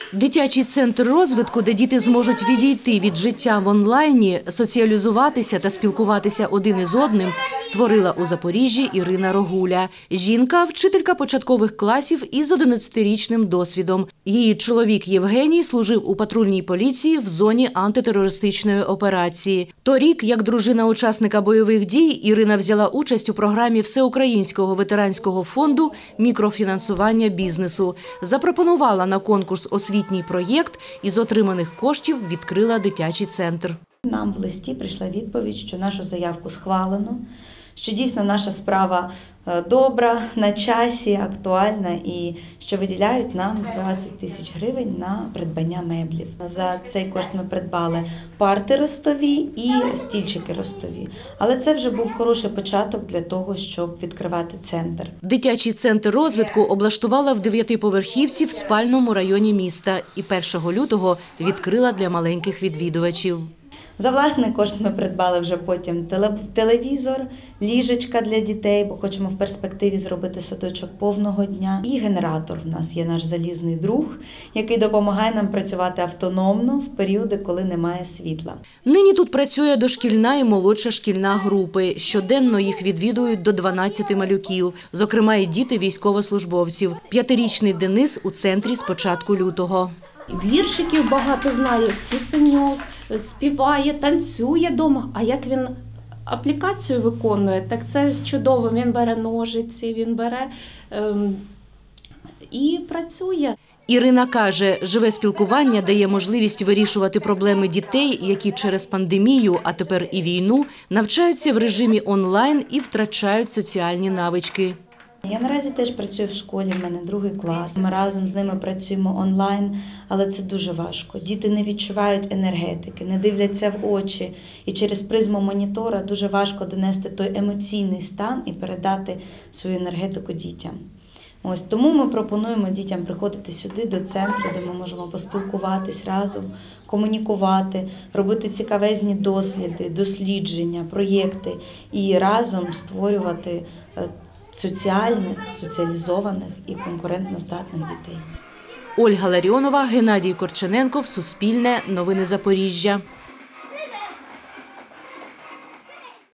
Дитячий центр розвитку, де діти зможуть відійти від життя в онлайні, соціалізуватися та спілкуватися один із одним, створила у Запоріжжі Ірина Рогуля. Жінка – вчителька початкових класів із 11-річним досвідом. Її чоловік Євгеній служив у патрульній поліції в зоні антитерористичної операції. Торік, як дружина учасника бойових дій, Ірина взяла участь у програмі Всеукраїнського ветеранського фонду «Мікрофінансування бізнесу». Запропонувала на конкурс освітній проєкт і з отриманих коштів відкрила дитячий центр. Нам в листі прийшла відповідь, що нашу заявку схвалено, що дійсно наша справа добра, на часі, актуальна і що виділяють нам 20 тисяч гривень на придбання меблів. За цей кошт ми придбали парти ростові і стільчики ростові. Але це вже був хороший початок для того, щоб відкривати центр. Дитячий центр розвитку облаштувала в 9-поверхівці в спальному районі міста і 1 лютого відкрила для маленьких відвідувачів. За власний кошт ми придбали вже потім телевізор, ліжечка для дітей, бо хочемо в перспективі зробити садочок повного дня. І генератор в нас є наш залізний друг, який допомагає нам працювати автономно в періоди, коли немає світла. Нині тут працює дошкільна і молодша шкільна групи. Щоденно їх відвідують до 12 малюків, зокрема і діти військовослужбовців. 5-річний Денис у центрі з початку лютого. Віршиків багато знає, пісеньок, співає, танцює вдома. А як він аплікацію виконує, так це чудово. Він бере ножиці, він бере і працює. Ірина каже, живе спілкування дає можливість вирішувати проблеми дітей, які через пандемію, а тепер і війну, навчаються в режимі онлайн і втрачають соціальні навички. Я наразі теж працюю в школі, в мене 2 клас. Ми разом з ними працюємо онлайн, але це дуже важко. Діти не відчувають енергетики, не дивляться в очі. І через призму монітора дуже важко донести той емоційний стан і передати свою енергетику дітям. Ось тому ми пропонуємо дітям приходити сюди, до центру, де ми можемо поспілкуватись разом, комунікувати, робити цікавезні досліди, дослідження, проєкти і разом створювати соціальних, соціалізованих і конкурентноздатних дітей. Ольга Ларіонова, Геннадій Корчененков, Суспільне, Новини Запоріжжя.